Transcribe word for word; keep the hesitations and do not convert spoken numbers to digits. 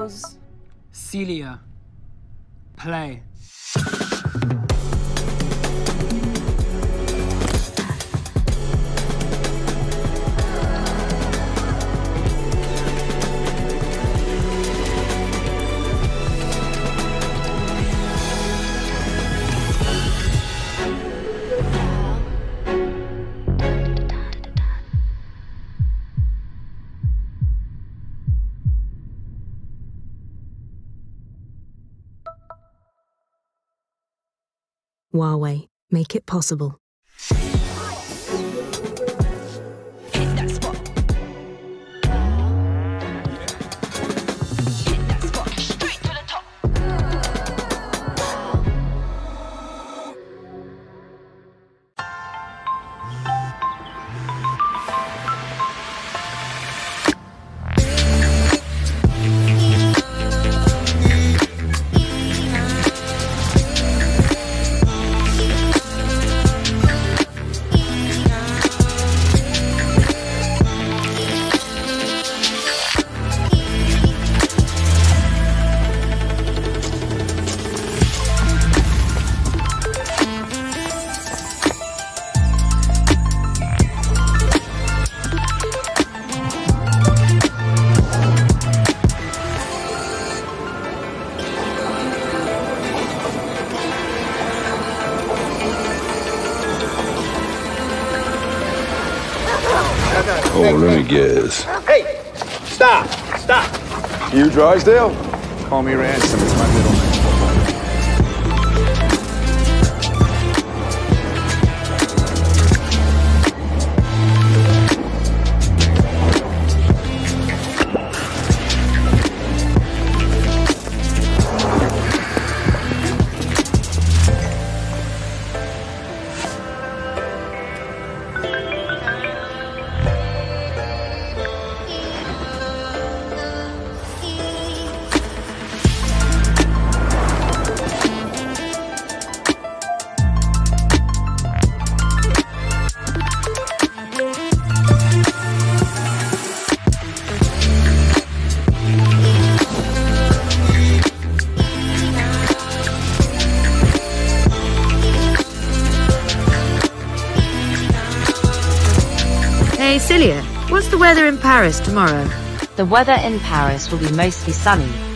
pause. Celia, play. Huawei, make it possible. Oh, let me guess. Hey! Stop! Stop! You Drysdale? Call me Ransom. It's my middle name. Hey, Celia, what's the weather in Paris tomorrow? The weather in Paris will be mostly sunny,